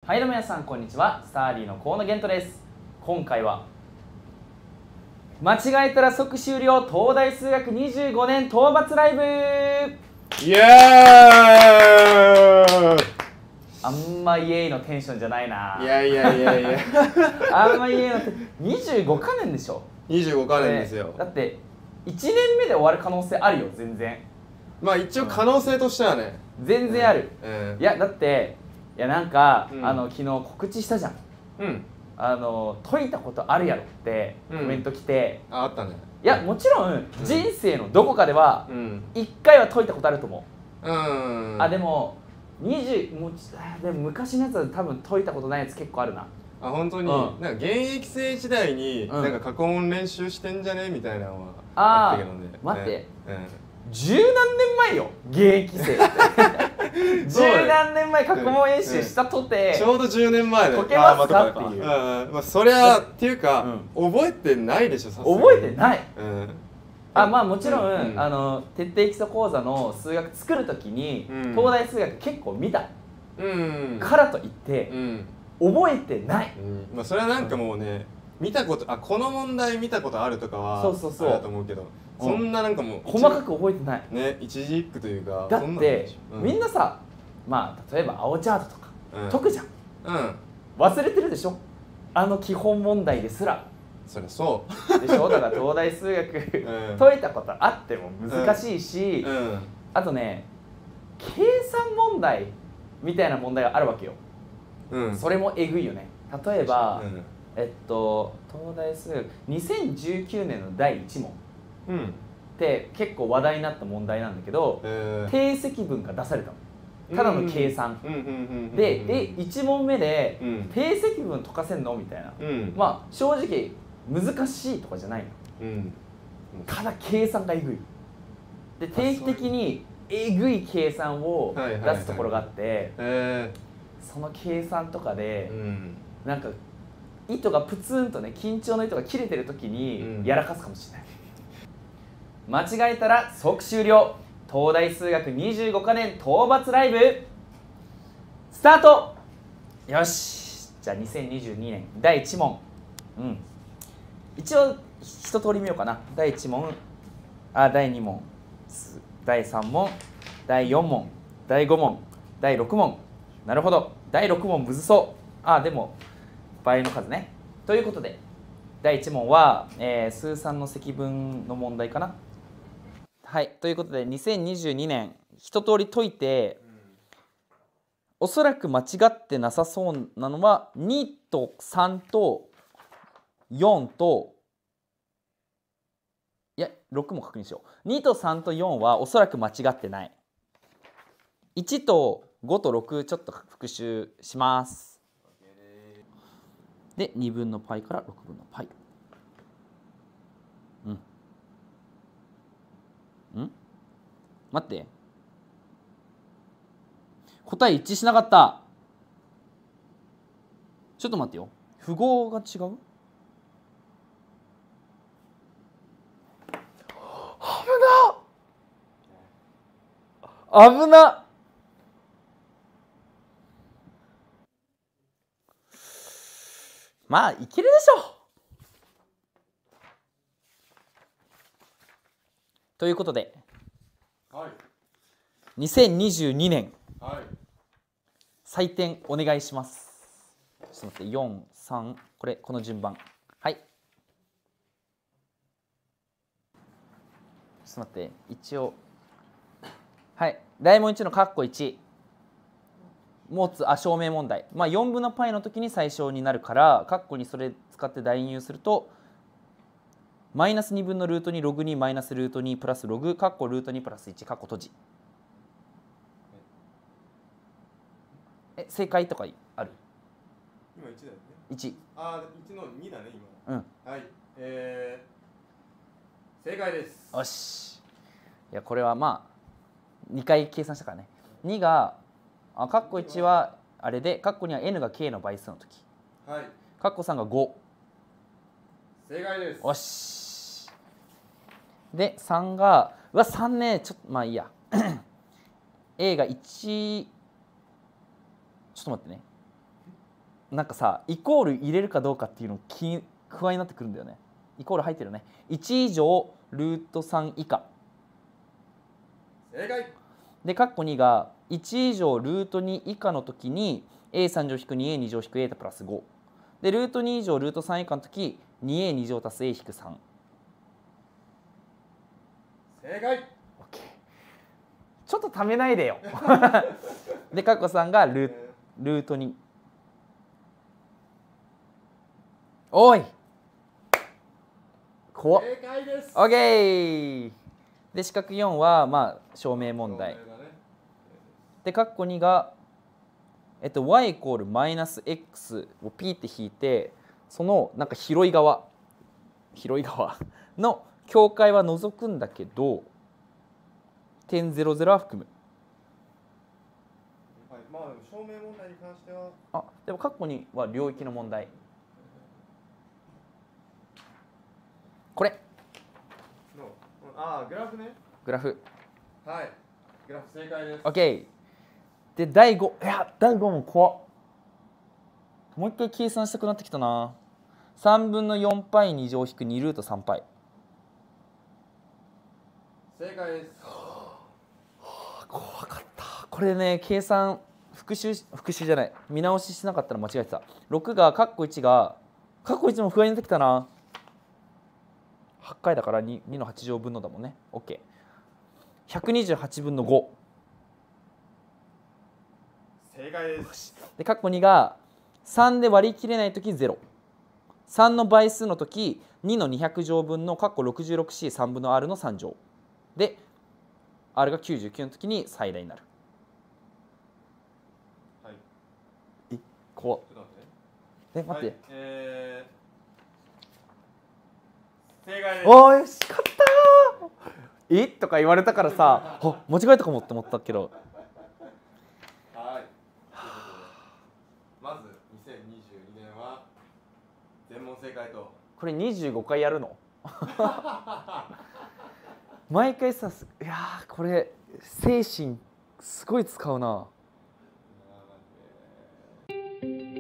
はいどうも皆さんこんにちは、スターリーの河野玄斗です。今回は間違えたら即終了東大数学25年討伐ライブ。 イエーイ。 あんまイエーイのテンションじゃないな。 いやいやいやいやあんまイエーイの25カ年でしょ。 25カ年ですよ。 だって1年目で終わる可能性あるよ。全然まあ一応可能性としてはね、 全然ある、いやだってなんか、昨日告知したじゃん。解いたことあるやろってコメント来て、 あったね。 いやもちろん人生のどこかでは1回は解いたことあると思う。でもでも昔のやつは多分解いたことないやつ結構あるな。 本当に、なんか現役生時代になんか過去問練習してんじゃねみたいなのはあったけどね。 待って、十何年前よ現役生十何年前過去問演習したとてちょうど10年前で解けますかっていう。 まあそりゃっていうか覚えてないでしょ。さすがに覚えてない。まあもちろん徹底基礎講座の数学作るときに東大数学結構見たからといって覚えてない。 まあそれはなんかもうね、見たことこの問題見たことあるとかはあれだと思うけど、そんななんかもう細かく覚えてないね。一字一句というか。 だってみんなさ、まあ例えば青チャートとか解くじゃん。忘れてるでしょ、あの基本問題ですら。 そりゃそうでしょ。だから東大数学解いたことあっても難しいし、あとね計算問題みたいな問題があるわけよ。それもえぐいよね。例えば東大数学2019年の第1問って結構話題になった問題なんだけど、定積分が出されたの。ただの計算で1問目で定積分解かせんのみたいな。まあ正直難しいとかじゃないの。ただ計算がえぐいで、定期的にえぐい計算を出すところがあって、その計算とかでなんか糸がプツンとね、緊張の糸が切れてる時にやらかすかもしれない。間違えたら即終了東大数学25カ年討伐ライブスタート。よし、じゃあ2022年第1問。一応一通り見ようかな。第1問、第2問、第3問、第4問、第5問、第6問。なるほど、第6問むずそう。でも倍の数ね。ということで第1問は、数3の積分の問題かな。はい、ということで2022年一通り解いて、おそらく間違ってなさそうなのは2と3と4と、いや6も確認しよう。2と3と4はおそらく間違ってない。1と5と6ちょっと復習します。で2分の π から6分の π。待って、答え一致しなかった。ちょっと待ってよ、符号が違う。危な。まあいけるでしょう。ということで、2022年採点お願いします。ちょっと待って、4、3、この順番。はい。ちょっと待って、一応。はい。大問1の括弧1。持つ証明問題。4分の π の時に最小になるから、括弧にそれ使って代入すると、マイナス2分のルート2ログ2マイナスルート2プラスログ括弧ルート2プラス1括弧閉じ。正解とかある？ 今1だよね。 1。 1の2だね今。はい。正解です。 よし。いやこれはまあ2回計算したからね。2が括弧1はあれで、括弧2は n が k の倍数の時。括弧3が5。 正解です。 よし。で3が3ね、ちょっとまあいいやA が1、ちょっと待ってね。 なんかさイコール入れるかどうかっていうの不安になってくるんだよね。イコール入ってるね。1以上ルート3以下正解で括弧2が1以上ルート2以下の時に a3 乗引く 2a2 乗引く a プラス5でルート2以上ルート3以下の時 2a2 乗足す a 引く3。 正解。 OK。 ちょっとためないでよで括弧3がルート2。おい怖っ。 正解です。 OK で四角4はまあ証明問題で括弧2がy イコールマイナス x を p って引いてそのなんか広い側の境界は除くんだけど点00は含む。 はい、まあ証明問題に関してはでも括弧2は領域の問題。これグラフね。 グラフ。 はい、グラフ正解です。 OK で第5。いや第5も怖っ。もう一回計算したくなってきたな。3分の4パイ2乗引く2ルート3パイ。 正解です。 怖かった。これね計算復習じゃない見直ししなかったら間違えてた。6が括弧1が括弧1も不安になってきたな。8回だから 2の8乗分のだもんね。 OK128 分の5。 正解です。 で括弧2が3で割り切れないとき0。3の倍数のとき2の200乗分の括弧 66c3 分の r の3乗で r が99のときに最大になる。 はい。 怖っ。 ちょっと待って。 はい、正解です。 おーよし勝ったー。とか言われたからさ間違えたかもって思ったけど。 はい。まず2022年は全問正解と。 これ25回やるの毎回さいやーこれ精神すごい使うな。